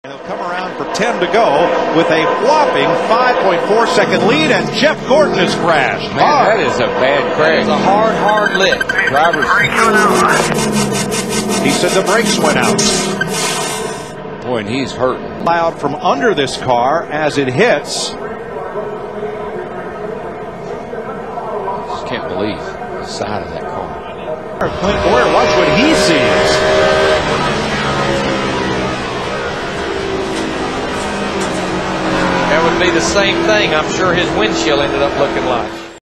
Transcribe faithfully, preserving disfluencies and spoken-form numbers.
He'll come around for ten to go with a whopping five point four second lead, and Jeff Gordon has crashed. Man, hard. That is a bad crash. It's a hard, hard lick. Drivers. He said the brakes went out. Boy, and he's hurting. Loud from under this car as it hits. Just can't believe the side of that car. Clint Boyer, watch what he sees. That would be the same thing I'm sure his windshield ended up looking like.